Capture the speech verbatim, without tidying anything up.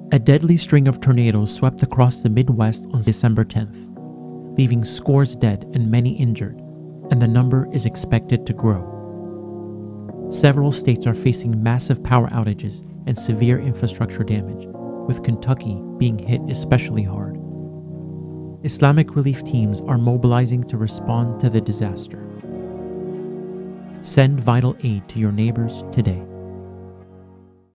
A deadly string of tornadoes swept across the Midwest on December tenth, leaving scores dead and many injured, and the number is expected to grow. Several states are facing massive power outages and severe infrastructure damage, with Kentucky being hit especially hard. Islamic relief teams are mobilizing to respond to the disaster. Send vital aid to your neighbors today.